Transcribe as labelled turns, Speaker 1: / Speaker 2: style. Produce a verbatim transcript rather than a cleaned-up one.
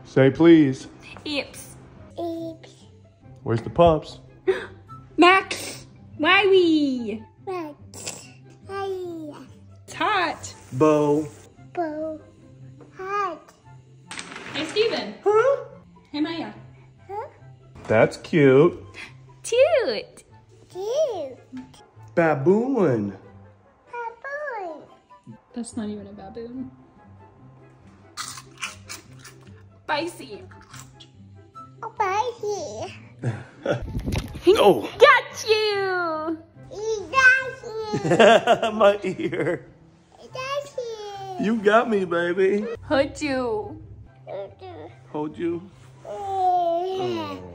Speaker 1: Say please.
Speaker 2: Eeps.
Speaker 3: Eeps.
Speaker 1: Where's the pups?
Speaker 2: Max. Wiley.
Speaker 3: Max. Hey.
Speaker 2: It's hot.
Speaker 1: Bo.
Speaker 3: Bo. Hot.
Speaker 2: Hey, Steven.
Speaker 1: Huh?
Speaker 2: Hey, Maya.
Speaker 3: Huh?
Speaker 1: That's cute.
Speaker 2: Cute.
Speaker 3: Cute.
Speaker 1: Baboon.
Speaker 3: Baboon.
Speaker 2: That's not even a baboon. Spicy.
Speaker 3: Oh, baby.
Speaker 1: Oh.
Speaker 2: Got you.
Speaker 3: He got you.
Speaker 1: My ear.
Speaker 3: He got you.
Speaker 1: You got me, baby.
Speaker 2: Hold you.
Speaker 3: You do.
Speaker 1: Hold you.
Speaker 3: Yeah.
Speaker 1: Oh.